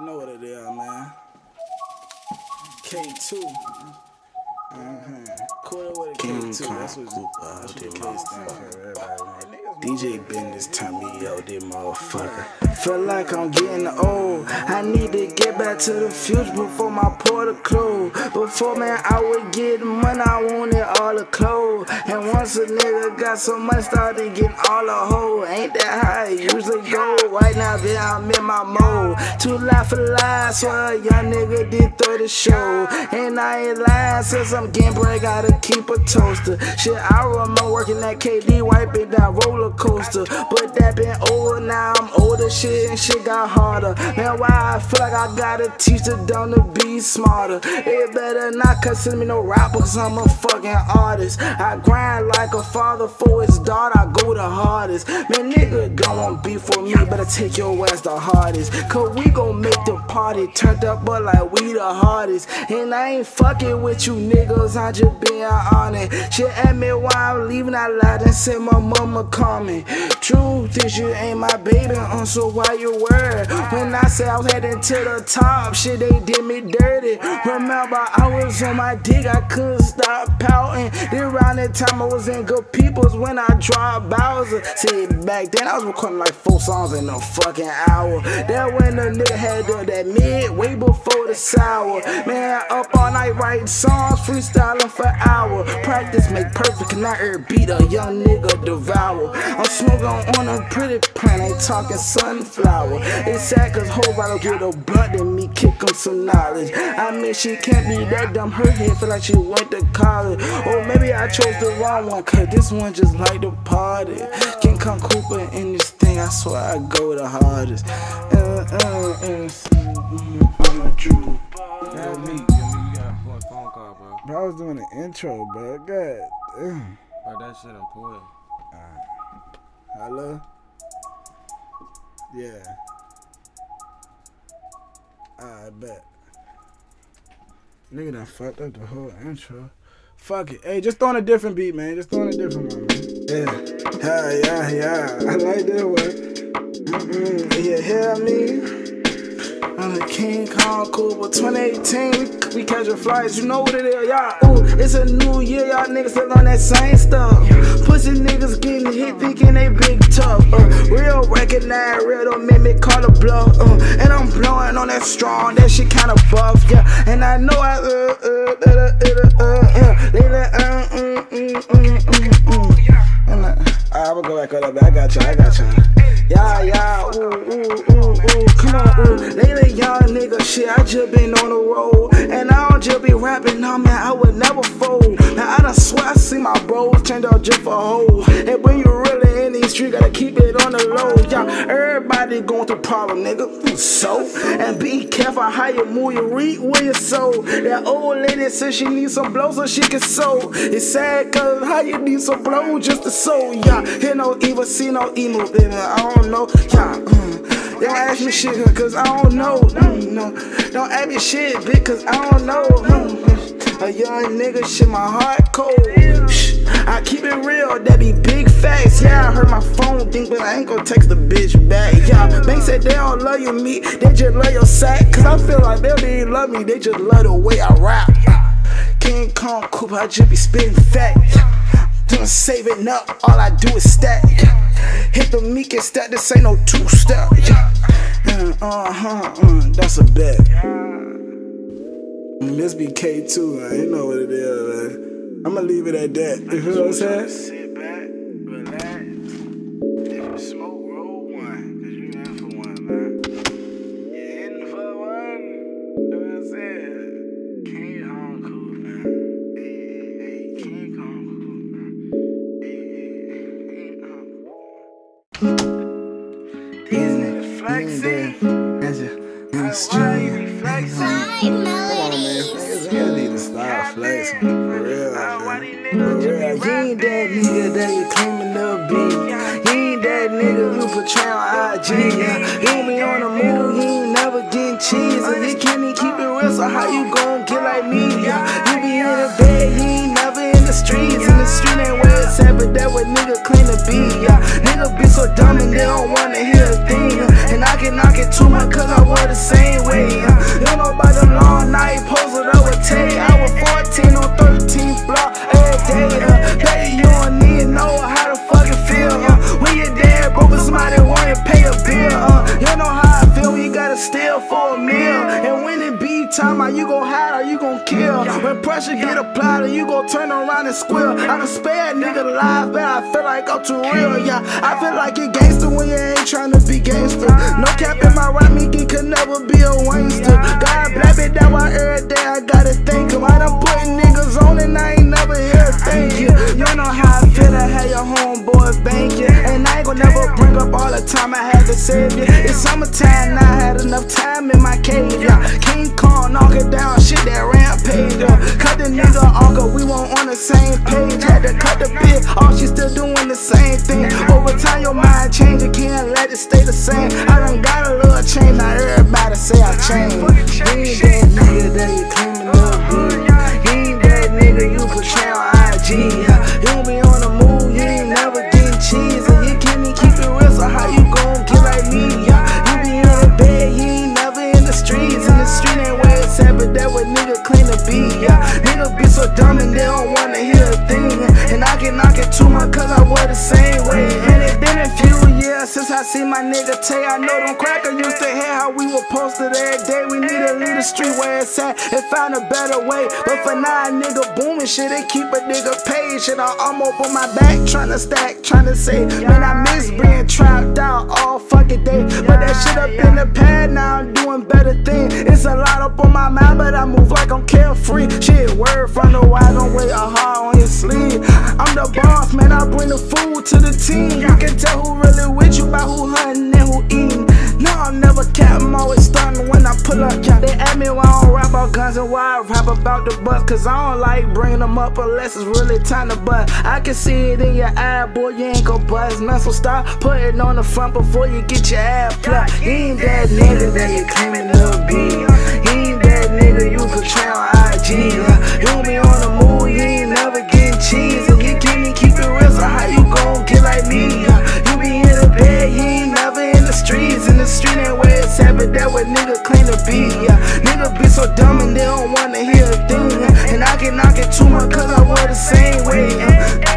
know what it is, man. K2. Quarter with a K2. That's what the K stands for, everybody, man. DJ Bendis turn me out, this motherfucker. Feel like I'm getting old. I need to get back to the future before my portal close. Before, man, I would get money, I wanted all the clothes. And once a nigga got so much, started getting all the hoes. Ain't that how it usually go? Right now, bitch, I'm in my mode. Too loud for lies, so a young nigga did throw the show. And I ain't lying, since I'm getting bread, gotta keep a toaster. Shit, I remember working at KD, wiping down roller coaster. But that been over, now I'm older, shit, and shit got harder. Man, why I feel like I gotta teach the dumb to be smarter. It better not consider me no rapper, cause I'm a fucking artist. I grind like a father for his daughter, I go the hardest. Man, nigga don't want beef for me, better take your ass the hardest. Cause we gon' make the party turned up, but like we the hardest. And I ain't fucking with you niggas, I'm just being honest. She admit why I'm leaving out loud and said my mama call me. Truth is you ain't my baby, so why you worried? When I said I was heading to the top, shit they did me dirty. Remember I was on my dick, I couldn't stop pouting. Then around that time I was in Good Peoples when I dropped Bowser. See, back then I was recording like 4 songs in a fucking hour. That when the nigga had that mid way before the sour. Man, up all night writing songs, freestyling for hours. Practice make perfect, and not every beat a young nigga devour. I'm smoking on a pretty plant, ain't talking sunflower. It's sad cause hoes rather get a blunt than me kick 'em some knowledge. I mean she can't be that dumb, her head feel like she went to college. Or maybe I chose the wrong one, cause this one just like to party. King Kong Cooper in this thing, I swear I go the hardest. Bro, I was doing an intro, bro. God damn. Bro, that shit important. Hello? Yeah. I bet. Nigga done fucked up the whole intro. Fuck it. Hey, just throwing a different beat, man. Just throwing a different one, man. Yeah. I like that one. You hear me? I'm the King Kong Cooper 2018. We catching flights, you know what it is, y'all. Ooh, it's a new year, y'all niggas still on that same stuff. Pussy niggas getting hit, thinking they big tough. Real recognize, real don't make me call a bluff. And I'm blowing on that strong, that shit kinda buff, yeah. And I know I'ma go back on that, I got you. Yeah, come on, lately young nigga shit, I just been on the road. And I don't just be rapping, no man, I would never fold. Now I done swear I see my bros change out just for hoes. And when you really in these streets, gotta keep it on the low. Y'all, everybody going through problem, nigga, so. And be careful how you move, you read where you sow. That old lady said she needs some blow so she can sew. It's sad cause how you need some blow just to sew, yeah. Hear no evil, see no emo, baby, I don't know, yeah. Don't ask me shit, cause I don't know. No, don't ask me shit, bitch, cause I don't know. A young nigga, shit, my heart cold. I keep it real, that be big facts. Yeah, I heard my phone think, but I ain't gon' text the bitch back. Yeah, Banks said they don't love you, me, they just love your sack. Cause I feel like they don't even love me, they just love the way I rap. King Kong Cooper, I just be spitting fat. Doing saving up, all I do is stack. Hit the meek and stack, this ain't no 2-step. That's a bet. This be K2, man. You know what it is, man. I'ma leave it at that. You feel what I'm saying? Sit back, relax. If you smoke, roll one, cause you in for one, man. You in for one. You know what I'm saying? King Kong Cooper, man. Hey, King Kong Cooper, man. These niggas flexing. That's it. Why you be flexing? Come on, man. Niggas need to stop flexing. For real, man. For real. You ain't that nigga that you claiming to be. You ain't that nigga who portray on IG. You ain't be on the move, you ain't never getting cheese. And you can't even keep it real, so how you gon' get like me? You be in the bed, you ain't never in the streets. And the street ain't where it's at, but that what nigga claim to be. Nigga be so dumb and they don't wanna hear a thing. And I can knock it too much cause I was the same way. You know about them long night posted up with Tay. I was 14 on 13th block every day. Baby, you don't need to know how to fucking feel. When your dad broke and somebody want to pay a bill. You know how I feel when you gotta steal for a meal. And when it be time, are you gon' hide or you gon' kill? When pressure get applied, or you gon' turn around and squeal. I can spare a nigga alive, but I feel like I'm too real. Yeah, I feel like you gangster when you ain't tryna be gangster. No cap in my rap, me could never be a wankster. God bless it, that why every day I gotta thank him. I done put niggas on and I ain't never hear thank you. You know how I feel to have your homeboy bank you. And I ain't gon' never bring up all the time I had to save you. It's summertime, now I had enough time in my cave. Yeah, King Kong knock it down, shit that rampage. Cut the nigga off, cause we weren't on the same page. Had to cut the bit off, she still doing the same thing. Over time your mind change, you can't let it stay the same. I done got a little change, now everybody say I changed. You ain't that nigga that you claiming to be. You ain't that nigga you portray on IG. You don't be on the move, you ain't never getting cheese. And you can't even keep it real, so how you gon' get like me? You be in the bed, you ain't never in the streets. And the street ain't where it's at, but that what nigga claim to be. Nigga be so dumb and they don't wanna hear a thing. And I can knock it too much cause I was the same way. And it been a few years since I seen my nigga Tay. I know them crackers used to hear how we were posted every day. We need to leave the street where it's at and find a better way. But for now, a nigga booming shit, they keep a nigga paid. Shit, I'm up on my back, tryna stack, tryna say, man, I miss being trapped out all fucking day. But that shit up in the past, now I'm doing better things. It's a lot up on my mind, but I move like I'm carefree. Shit, word from the wide, don't wear a heart on your sleeve. I'm the boss, man, I bring the food to the team. You can tell who really with you by who hunting and who eating. No, I'm never cap, I'm always stunning when I pull up. Yeah, they ask me why I don't rap about guns and why I rap about the bus. Cause I don't like bringing them up unless it's really time to bust. I can see it in your eye, boy, you ain't gon' bust. Man, so stop putting on the front before you get your ass plucked. You ain't that nigga that you claiming to be. You ain't that nigga you portray on IG. You don't be on the move, you ain't never getting cheese. And you can't even keep it real, so how you gon' get like me? You be in the bed, you ain't never in the streets. And the street ain't where it's at, but that what nigga claim to be. Nigga be so dumb and they don't wanna hear a thing. And I can knock it too much cause I was the same way.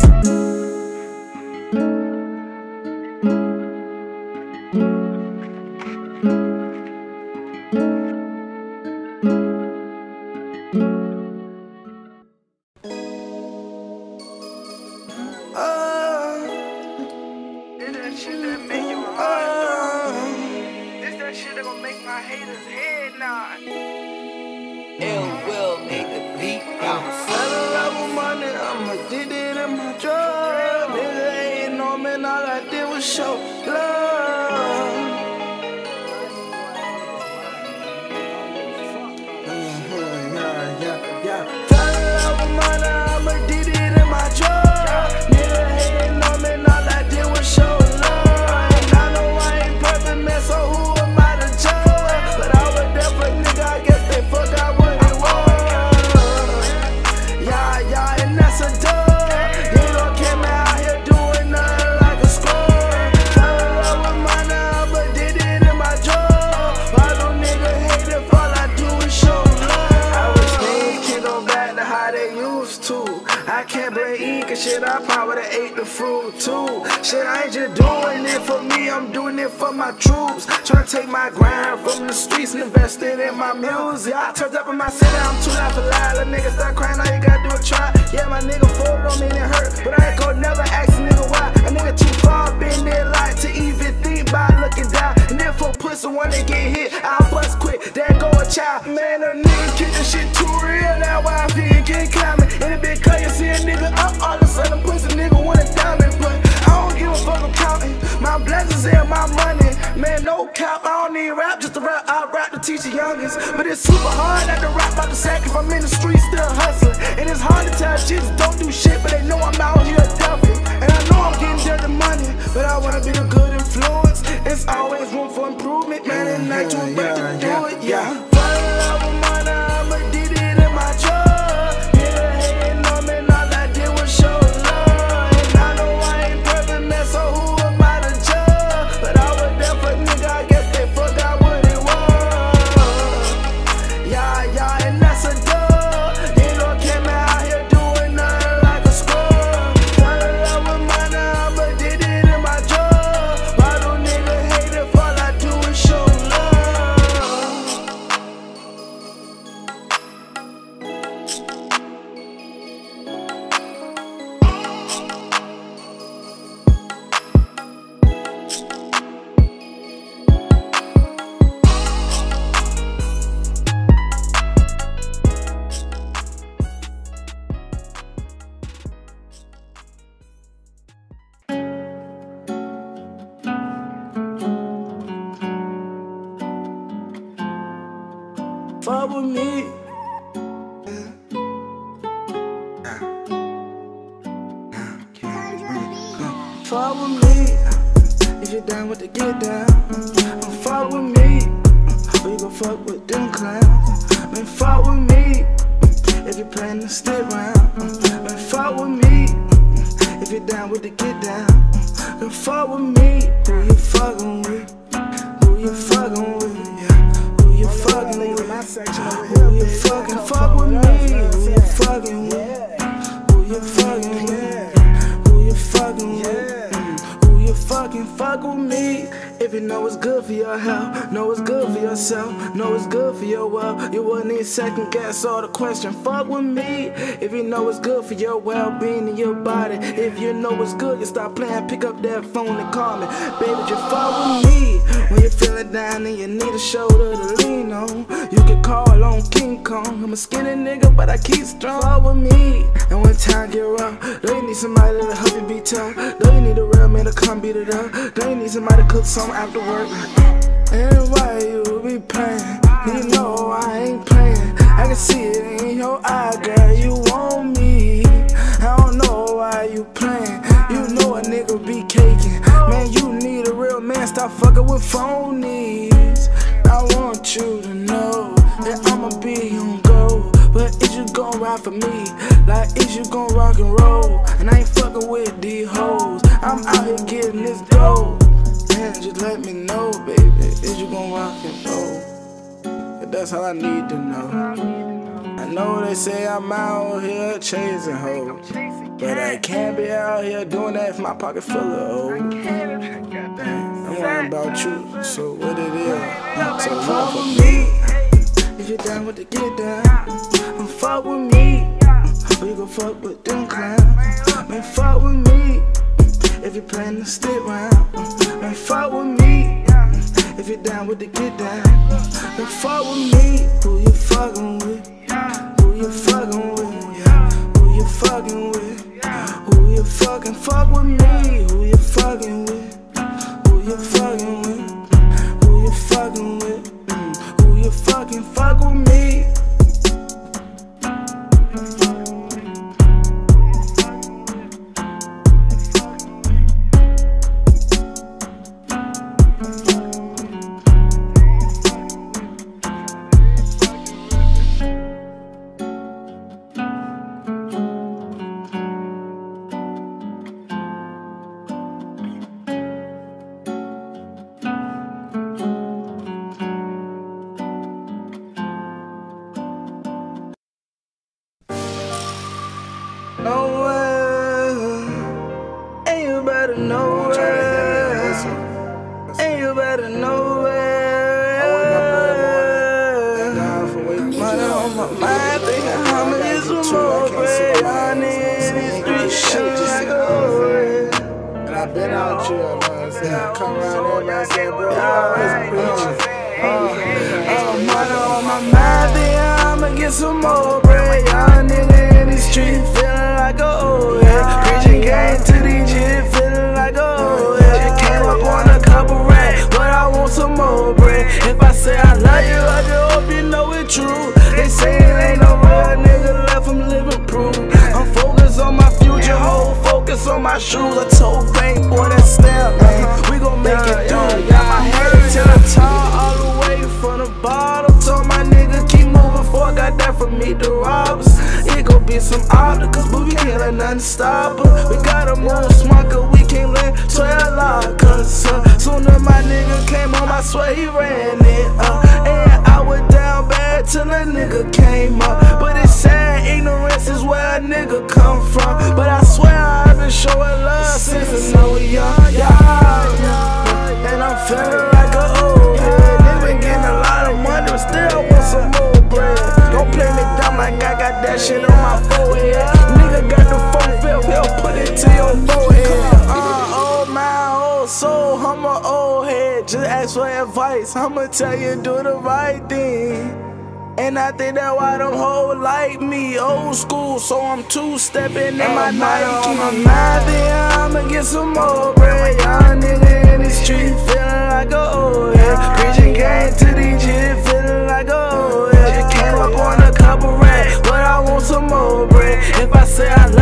Shit that make your heart this that shit that gon' make my haters head nod. Ill will make the beat out. Fell in love with money, I'm addicted to my drug. Nigga ain't know me, all I did was show love. Fell in love with money, I'm addicted to my drug. Nigga ain't know me, all I did was show love. I can't blame cause shit, I probably ate the fruit too. Shit, I ain't just doing it for me, I'm doing it for my troops. Tryna take my grind from the streets and invest it in my music. I turned up in my city, I'm too loud for loud. Little niggas start crying, all you gotta do is try. Yeah, my nigga folded on me and it hurt, but I ain't gon' never ask a nigga why. A nigga too far been there like to even think about looking down. And then for pussy when they get hit, I'll bust quick, there go a child. Man, a nigga keep this shit too real, that's why I feel get climbing. And it been cause you see a nigga up, all of a sudden pussy nigga want a diamond. But I don't give a fuck, I'm counting my blessings and my money. Man, no cap, I don't need rap, just to rap, I rap to teach the youngest. But it's super hard not to rap about the sack if I'm in the street still hustling. And it's hard to tell Jesus don't do shit, but they know I'm out here duffing. And I know I'm getting dirty money, but I wanna be the good influence. It's always room for improvement, man, and not too bad to do it, yeah. Fall in love with money, I'm addicted to my drug. Nigga hating on me, all I did was show love. And I know I ain't perfect, man, so who am I to judge? But I was there for nigga, I guess fuck with me. Fuck with me, if you down with the get down. Fuck with me, or you gon' fuck with them clowns. Man, fuck with me, if you plan to stick around. Man, fuck with me, if you down with the get down. Man, fuck with me, who you fucking with? Who you fucking with? Yeah, who you fucking with? Who you fucking fuck with me? Who you fucking with? Who you fucking with? Who you fucking with? You fucking fuck with me. If you know it's good for your health, know it's good for yourself, know it's good for your wealth, you wouldn't need second guess all the question. Fuck with me. If you know it's good for your well-being and your body, if you know it's good, you stop playing, pick up that phone and call me. Baby, just fuck with me. When you're feeling down and you need a shoulder to lean on, you can call on King Kong. I'm a skinny nigga, but I keep strong. Fuck with me. And when time get rough, do you need somebody to help you be tough? Do you need a real man to come beat it up? Do you need somebody to cook something after work? And why you be playing? You know I ain't playing. I can see it in your eye, girl, you want me. I don't know why you playing. You know a nigga be caking. Man, you need a real man, stop fucking with phonies. I want you to know that I'ma be on go. But is you gon' ride for me? Like, is you gon' rock and roll? And I ain't fucking with these hoes. I'm out here getting this dough. Man, just let me know, baby. Is you gon' rock and roll? But that's all I need to know. I know they say I'm out here chasing hoes, but I can't be out here doing that if my pocket full of O's. I'm worrying about you, so what it is. So fuck with me. If you down with the get down, fuck with me. Or you gon' fuck with them clowns. Man, fuck with me. If you plan to stick around. Man, fuck with me. If you down with the get down. Man, fuck with me. Who you fucking with? Who you fucking with? Yeah. Who you fucking with? Who you fucking fuck with me? Who you fucking with? Who you fucking with? Who you fucking with? Who you fucking fuck with me? Nowhere, and you better know it, and you better know it. Money on my mind, thinking how much is some more bread. Y'all niggas in these streets shit like a and I been out here, man. I come around there, man. I say, bro, I always preaching. Money on my mind, thinking I'ma get some more bread. Y'all niggas in these streets feeling like a oh yeah. Preaching game to these shit, feeling like a oh yeah. Came up on a couple racks, but I want some more bread. If I say I love you, I just hope you know it's true. They say it ain't no real nigga left from living proof. I'm focused on my future, whole focus on my shoes. I told bank boy that stamp, man, we gon' make it do. Got my head to the top, all the way from the bottom. Told my nigga keep moving forward, got that from me to rob us. It gon' be some obstacles, but we can't let nothing stop us. We gotta move smart, cause we can't let 12 lock us up. Soon as my nigga came home, I swear he ran it up. And I went down bad till a nigga came up. But it's sad, ignorance is where a nigga come from. But I swear I've been showing love since I was young, yeah. And I'm feeling like a old head. They been getting a lot of money, but still want some more bread. Don't play me dumb like I got that shit on my forehead. Nigga got the phone bill, he'll put it to your forehead. Oh my old soul, I'm an old head. Just ask for advice, I'ma tell you do the right thing. And I think that's why them hoes like me. Old school, so I'm two-stepping in my Nike. On my mind, then I'ma get some more bread. Young nigga in the street feeling like a oh yeah. Preaching game to these shit, feeling like a oh yeah.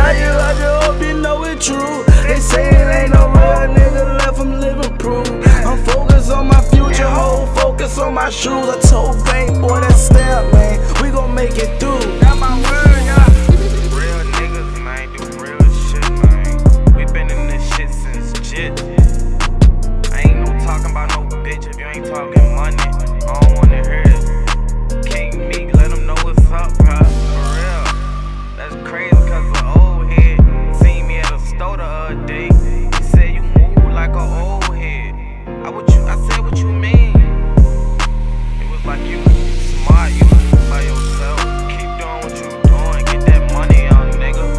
about you, I just hope you know it's true. They say it ain't no real nigga left from living proof. I'm focused on my future, whole focus on my shoes. I told Bank, boy, that step, man, we gon' make it through. Got my word, yeah. Real niggas, man, do real shit, man. We been in this shit since jit. I ain't no talking about no bitch if you ain't talking money. I don't wanna hear it. King Meek, let them know what's up, bro. For real. That's crazy, cause the old head seen me at a store the other day. He said you move like an old head. I said what you mean. It was like you smart, you by yourself. Keep doing what you doing, get that money, young nigga.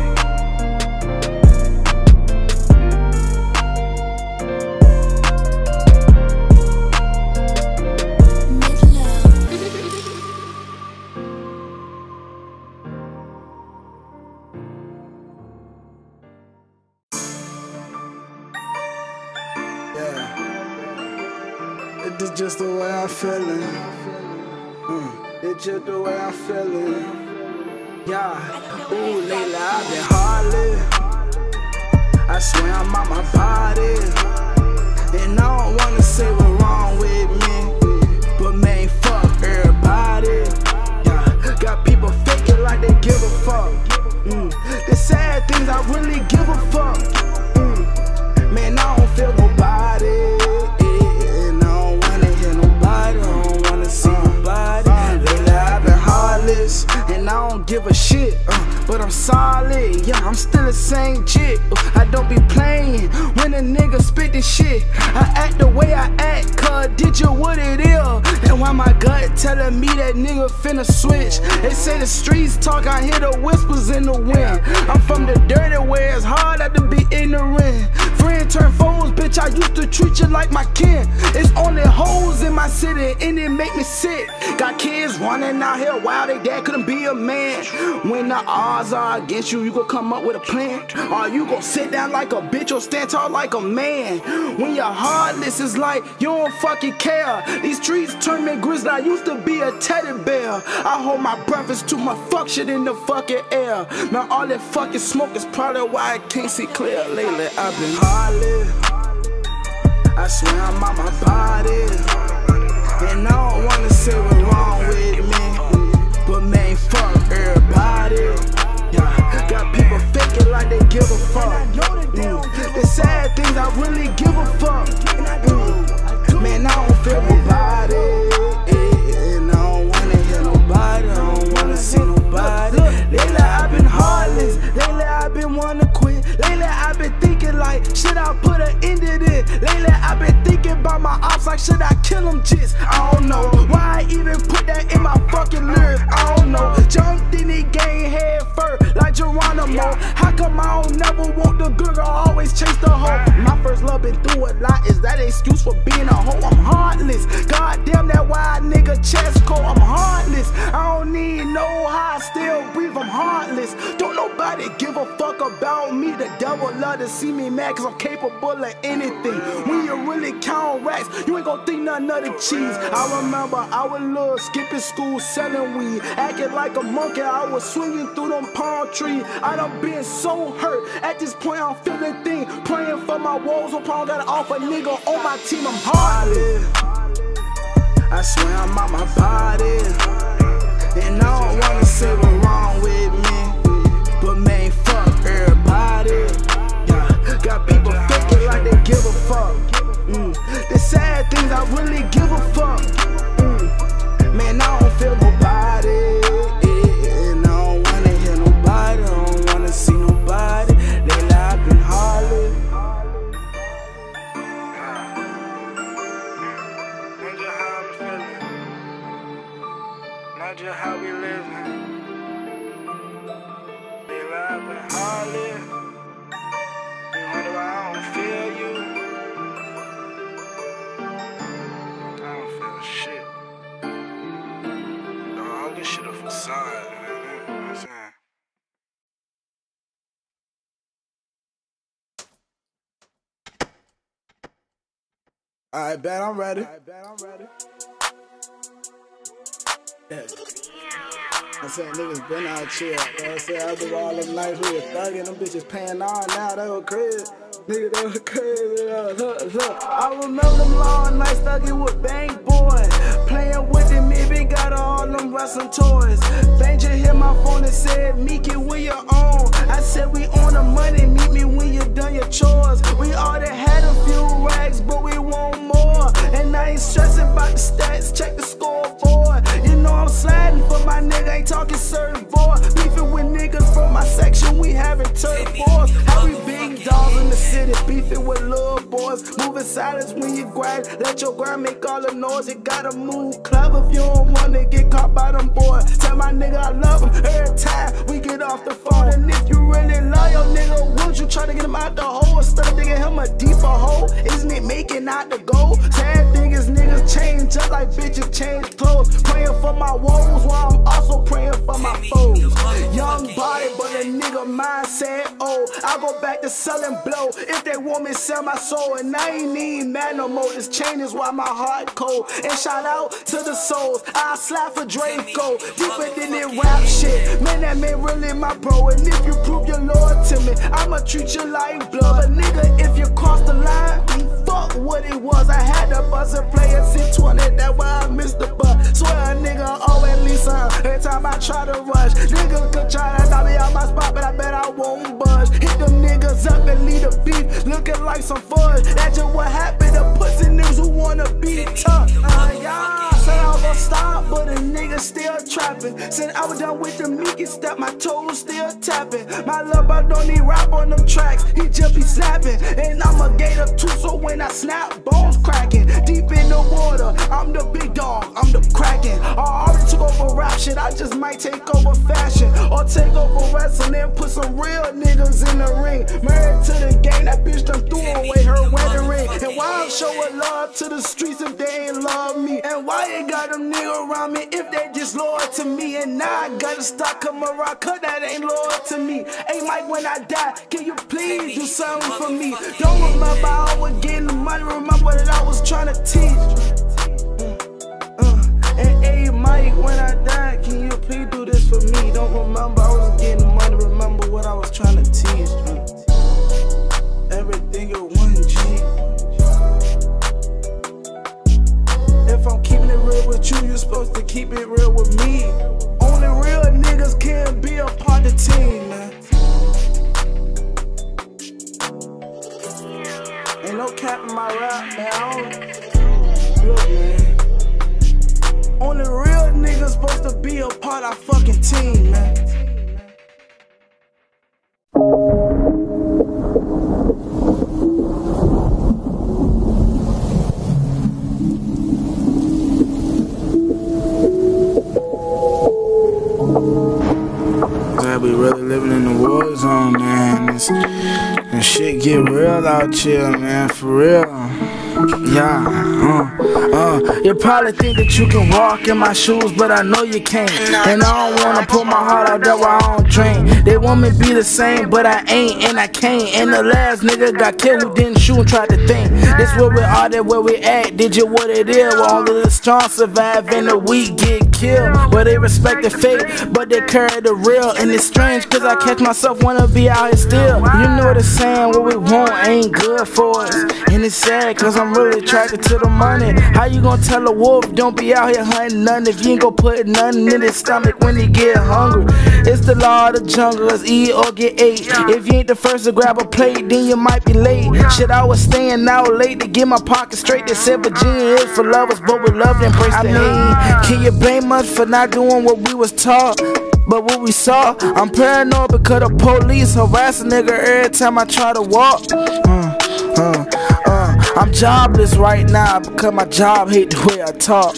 It's just the way I'm feeling. It's just the way I'm feeling. Yeah. Ooh, lately I've been hard living. I swear I'm on my body. And I don't wanna say what's wrong with me, but man, fuck everybody. Yeah. Got people faking like they give a fuck. The sad things I really give a fuck. Man, I don't feel nobody. And I don't give a shit, but I'm solid, yeah, I'm still the same chick. I don't be playing when a nigga spit this shit. I act the way I act, cause did you what it is. And why my gut telling me that nigga finna switch. They say the streets talk, I hear the whispers in the wind. I'm from the dirty where it's hard not to be ignorant. Friend turn foes, bitch, I used to treat you like my kin. It's only hoes in my city and it make me sick. Got kids running out here wild, they dad couldn't be a man. When the odds are against you, you gon' come up with a plan. Or you gon' sit down like a bitch or stand tall like a man. When your heartless is like you don't fucking care. These streets turn me grizzly, I used to be a teddy bear. I hold my breath, it's too much fuck shit in the fucking air. Man, all that fucking smoke is probably why I can't see clear. Lately I've been hard living. I swear I'm on my body. And I don't wanna say what's wrong with me, but man, fuck everybody. Yeah. Got people faking like they give a fuck. The sad things I really give a fuck. Man, I don't feel nobody. And I don't wanna hear nobody. I don't wanna see nobody. Lately I've been heartless. Lately I've been wanna quit. Lately I've been thinking like, should I put an end to this? Lately I've been thinking about my ops like, should I kill them just? I don't know. Why I even put that in my fucking lyrics? I don't know. Jumped in the game head first like Geronimo. How come I don't never want the good girl, always chase the hoe? My first love been through a lot. Is that an excuse for being a hoe? I'm heartless. Goddamn that wide nigga chest coat. I'm heartless. I don't need no how I still breathe. I'm heartless. Don't nobody give a fuck about me. The devil love to see me mad cause I'm capable of anything. When you really count racks, you ain't gon' think nothing of the cheese. I remember I was little, skipping school, selling weed, acting like a monkey. I was swinging through them palm trees. I done been so hurt. At this point I'm feeling things, praying for my woes. Hope I don't got an off a nigga on my team. I'm heartless. I swear I'm on my body. And I don't wanna say what's wrong with me, but man, fuck everybody. Yeah. Got people faking like they give a fuck. The sad things I really give a fuck. Man, I don't feel nobody. And I don't wanna hear nobody. I don't wanna see nobody. Lately I've been hard. Not just how we living. Lately I've been hard living. You wonder why I don't feel you. I don't feel shit. All this shit a facade, man. You know what I'm saying? Alright, bet I'm ready. Yeah. I'm saying niggas been out chill. You know what I'm saying? After all them nights we was thugging, them bitches paying on now, they were crazy. Nigga, they were crazy. Look. I remember them long nights thugging with Bang Boy. Playing with the maybe got all them wrestling toys. Bang just hit my phone and said, Meek it when you're on. I said we on the money, meet me when you done your chores. We already had a few rags, but we want more. And I ain't stressing about the stats, check the scoreboard. You know I'm sliding for my nigga, ain't talking surfboard. Beefing with niggas from my section, we having turf wars. How we big dogs in the city, beefing with little boys. Moving silence when you grind, let your grind make all the noise. You gotta move clever if you don't wanna get caught by them boys. Tell my nigga I love him every time we get off the phone. And if you really love your nigga, won't you try to get him out the hole instead of digging him a deeper hole? Isn't it making out the goal? Sad thing is niggas change just like bitches change clothes. Praying for my woes while I'm also praying for my foes. Young body, but a nigga mindset old. I go back to selling blow if they want me to sell my soul. And I ain't even mad no more. This chain is why my heart cold. And shout out to the souls. I slap for Draco. Deeper than it rap shit. Man, that man really my bro. And if you prove you're loyal to me, I'ma treat you like blood. But nigga, if you cross the line, fuck what it was. I had to buzz and play a C20. That's why I missed the bus. Swear a nigga always leave some. Every time I try to rush, niggas could try to knock me out my spot, but I bet I won't budge. Hit them niggas up and lead the beef, looking like some fudge. That's just what happened to pussy niggas who wanna be tough. Yeah, said I was gonna stop, but a nigga still trapping. Said I was done with the Mickey step, my toes still tapping. My love bug don't need rap on them tracks, he just be snapping. And I'm a gator too, so when I snap, bones cracking. Deep in the water, I'm the big dog, I'm the Kraken. I already took over rap shit, I just might take over fashion. Or take over wrestling and put some real niggas in the ring. Married to the game, that bitch done threw away her wedding ring. And why I'm showing love to the streets if they ain't love me? And why ain't got them niggas around me if they just loyal to me? And now I gotta stop coming around, cause that ain't loyal to me. Hey Mike, when I die, can you please do something for me? Don't remember I was getting the money, remember that I was trying to teach. And hey Mike, when I die, can you please do this for me? Don't remember I was getting the money, remember what I was trying to teach. Everything in 1G. If I'm keeping it real with you, you're supposed to keep it real with me. Only real niggas can be a part of the team, man. Ain't no cap in my rap, man. Look, man. Only real niggas supposed to be a part of our fucking team, man. Glad we really living in the war zone, man. This shit get real out here, man, for real. Yeah, you probably think that you can walk in my shoes, but I know you can't. And I don't wanna put my heart out there where I don't drink. They want me to be the same, but I ain't and I can't. And the last nigga got killed who didn't shoot and tried to think. This where we are, that where we at. Did you what it is? Where only the strong survive and the weak get killed. Where they respect the fate, but they carry the real. And it's strange cause I catch myself wanna be out here still. You know the saying, what we want ain't good for us. And it's sad cause I'm really attracted to the money. How you gonna tell a wolf don't be out here hunting nothing if you ain't gonna put nothing in his stomach when he get hungry? It's the law of the jungle, it's eat or get ate. If you ain't the first to grab a plate, then you might be late. Shit, I was staying out late to get my pocket straight. They said Virginia is for lovers, but we love to embrace the hate. Can you blame us for not doing what we was taught? But what we saw, I'm paranoid because the police harass a nigga every time I try to walk. I'm jobless right now because my job hate the way I talk.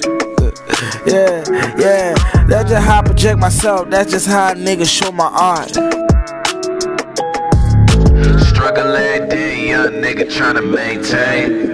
Yeah, that's just how I project myself. That's just how a nigga show my art. Struggle every day, young nigga tryna maintain.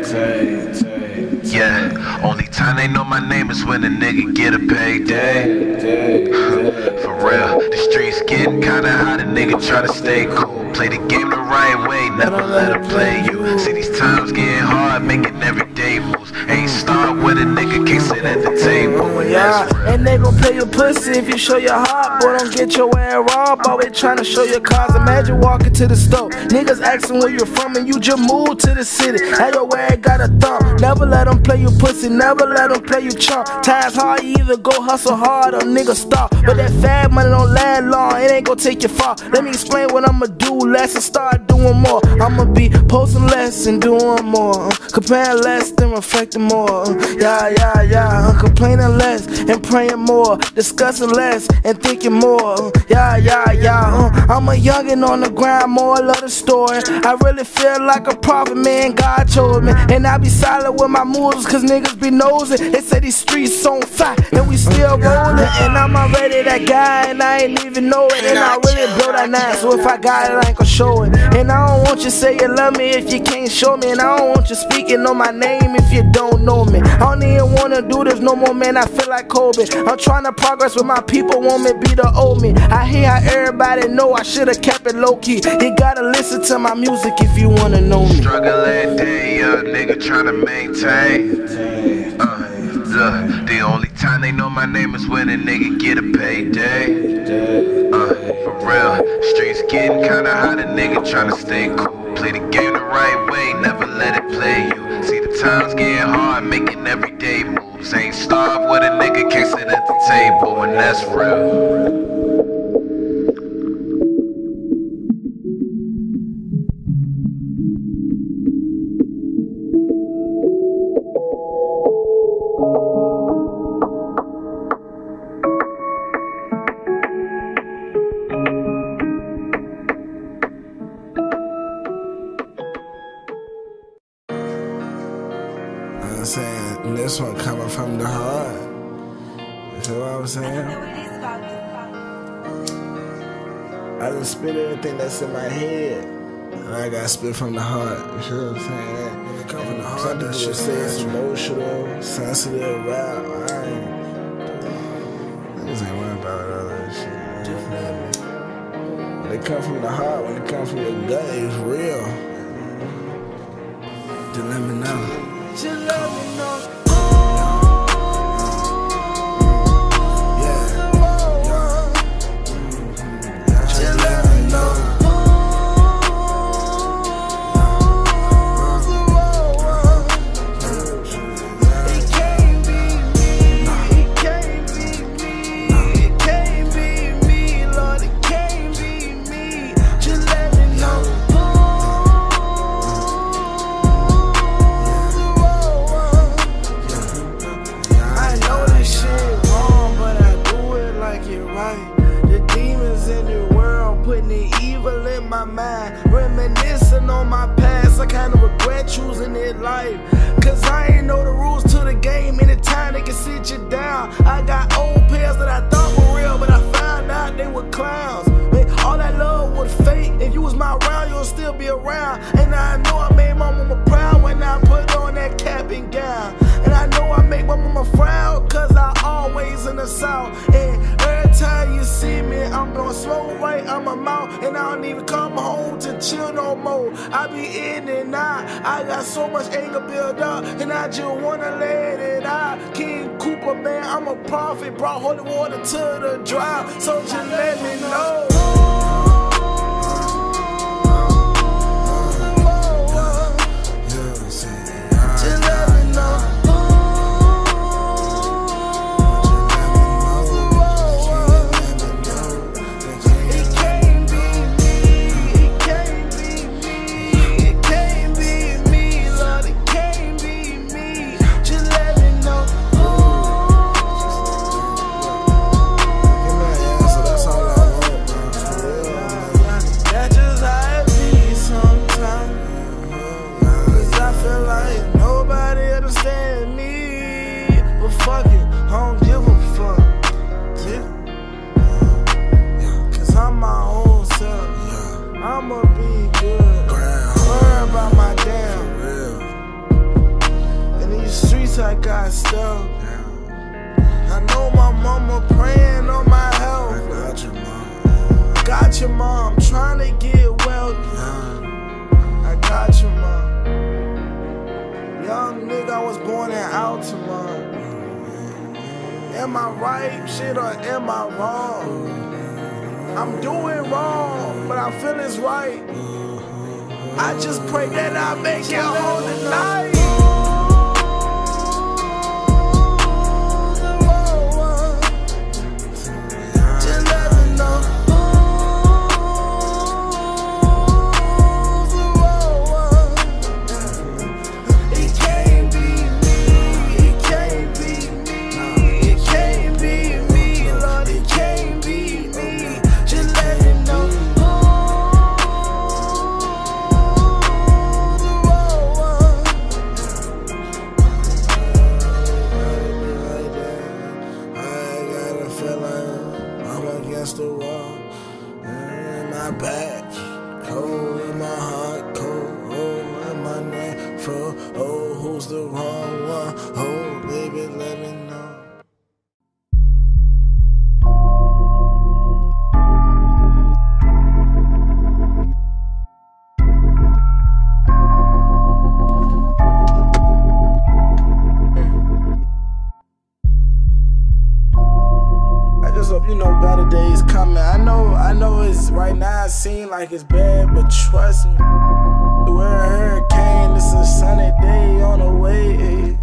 Yeah, only time they know my name is when a nigga get a payday. For real, the streets getting kinda hot, a nigga try to stay cool. Play the game the right way, never let it play you. See these times getting hard, making every day everyday moves. Ain't start with a nigga, can't sit at the table. And that's real. And they gon' play your pussy if you show your heart. Boy, don't get your ass robbed. Always tryna show your cars. Imagine walking to the store, niggas asking where you're from, and you just moved to the city. Hey, your ass got a thumb. Never let them play your pussy, never let them play you chump. Times hard, you either go hustle hard or nigga stop. But that fat money don't last long, it ain't gon' take you far. Let me explain what I'ma do less and start doing more. I'ma be posting less and doing more, comparing less than reflecting more. Complaining less and praying more, discussing less and thinking more. I'm a youngin' on the grind, more love the story. I really feel like a prophet, man, God chose me. And I be silent with my moves, cause niggas be nosing. They say these streets on fire, and we still rollin'. And I'm already that guy, and I ain't even know it. And I really blow that nine, so if I got it, I ain't gon' show it. And I don't want you to say you love me if you can't show me. And I don't want you speaking on my name if you don't know me. I don't even wanna do this no more, man, I feel like Kobe. I'm tryna progress with my people, want me be the old me. I hear how everybody know I should've kept it low-key. You gotta listen to my music if you wanna know me. Struggle every day, young nigga tryna maintain. Look, the only time they know my name is when a nigga get a payday. For real, streets getting kinda hot, a nigga tryna stay cool. Play the game the right way, never let it play you. See the times getting hard, making everyday moves. Ain't starved with a nigga, can't sit at the table, and that's real. I'm saying, this one coming from the heart. You feel what I'm saying? I just spit everything that's in my head, and I gotta spit from the heart. You feel what I'm saying? When it come from the heart, some people say it's emotional, sensitive, rap. Niggas ain't worried about all that shit. When it come from the heart, when it come from your gut, it's real. Just let me know. Just let me know. Reminiscing on my past, I kinda regret choosing it life. Cause I ain't know the rules to the game. Anytime they can sit you down. I got old pairs that I thought were real, but I found out they were clowns. Man, all that love was fake. If you was my round, you'll still be around. And I know I made my mama proud when I put on that cap and gown. And I know I make my mama proud, cause I always in the south. And every time you see me, I'm blowing smoke right out my mouth. And I don't even come home to chill no more. I be in and out. I got so much anger built up, and I just wanna let it out. King Cooper, man, I'm a prophet. Brought holy water to the drought. So just let me know. I'ma be good. Worry about my damn. In these streets I got stuck. I know my mama praying on my health. I got your mom. Got your mom trying to get wealthy. I got your mom. Young nigga, I was born in Altamont. Am I right, shit, or am I wrong? I'm doing wrong, but I feel it's right. I just pray that I make it home tonight. The wall, in my back, cold in my heart, cold in my neck, for oh, who's the wrong one? Oh, baby, let me know. You know better days coming. I know it's right now it seems like it's bad, but trust me, we're a hurricane, it's a sunny day on the way.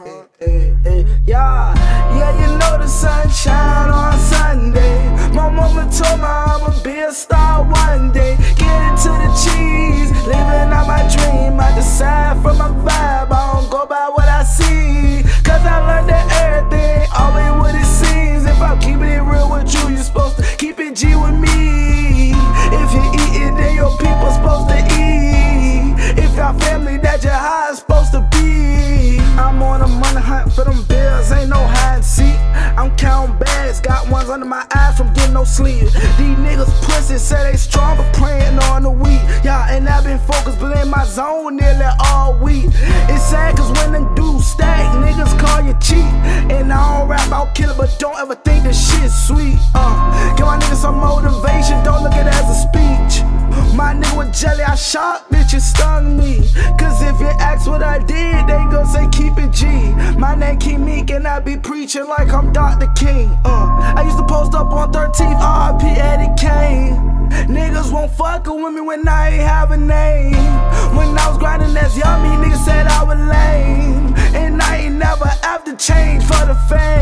Yeah, you know the sunshine on Sunday. My mama told me I'ma be a star one day. Get into the cheese, living out my dream. I decide from my vibe, I don't go by what I see. Cause I learned that everything always what it seems. If I'm keeping it real with you, you're supposed to keep it G with me. If you eat it, then your people supposed to eat. If y'all family, that your how it's supposed to be. I'm on a money hunt for them bills, ain't no hide and seek. I'm counting bags, got ones under my eyes from getting no sleep. These niggas pussy say they strong, but praying on the week. Yeah, and I've been focused, but in my zone nearly all week. It's sad cause when them dudes stack, niggas call you cheap. And I don't rap about killing, but don't ever think this shit's sweet. Give my niggas some motivation, don't look at it as a speech. My nigga with jelly, I shot, bitch, it stung me. Cause if you ask what I did, they gon' say keep it G. My name King Meek and I be preaching like I'm Dr. King. I used to post up on 13th, RIP Eddie Kane. Niggas won't fuck with me when I ain't have a name. When I was grinding as yummy, niggas said I was lame. And I ain't never have to change for the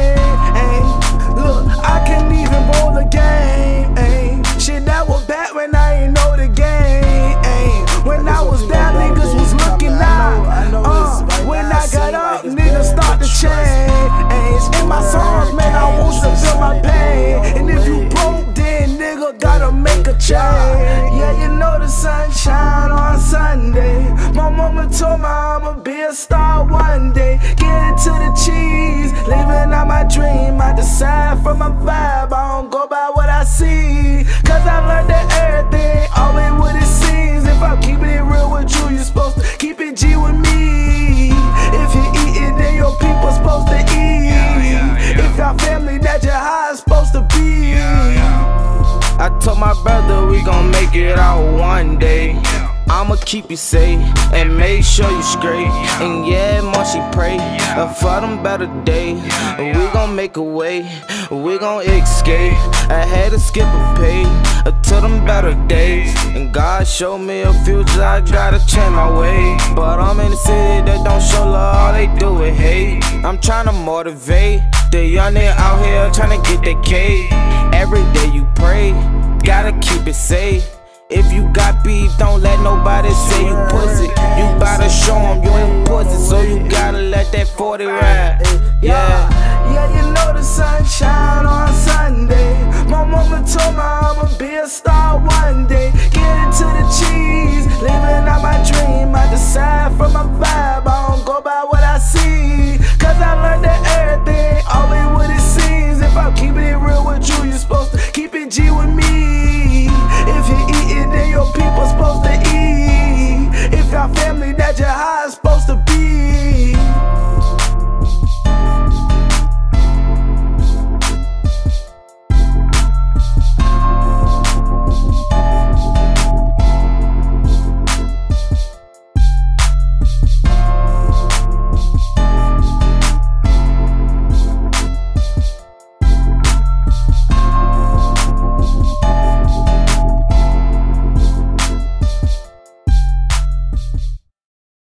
fame. Look, I can't even roll a game. Shit, that was back when I ain't know the game. When I was down, niggas was looking out. When I got up, niggas start to change. In my songs, man, I want to feel my pain. And if you broke, then nigga gotta make a change. Yeah, you know the sunshine on Sunday. My mama told me I'ma be a star one day. Get into the cheese, living out my dream. I decide from my vibe, I don't go by what I see. Cause I learned that everything always what it seems. If I'm keeping it real with you, you're supposed to keep it G with me. If you eat it, then your people supposed to eat. If y'all family, that your how it's supposed to be. I told my brother we gon' make it out one day. I'ma keep you safe and make sure you straight. And yeah, Munchie pray for them better days. We gon' make a way, we gon' escape. I had to skip a page to them better days. And God showed me a future, I gotta change my way. But I'm in the city that don't show love, all they do is hate. I'm tryna motivate the young nigga out here tryna get that cake. Every day you pray, gotta keep it safe. If you got beef, don't let nobody say you pussy. You gotta show them you ain't pussy, so you gotta let that 40 ride. Yeah.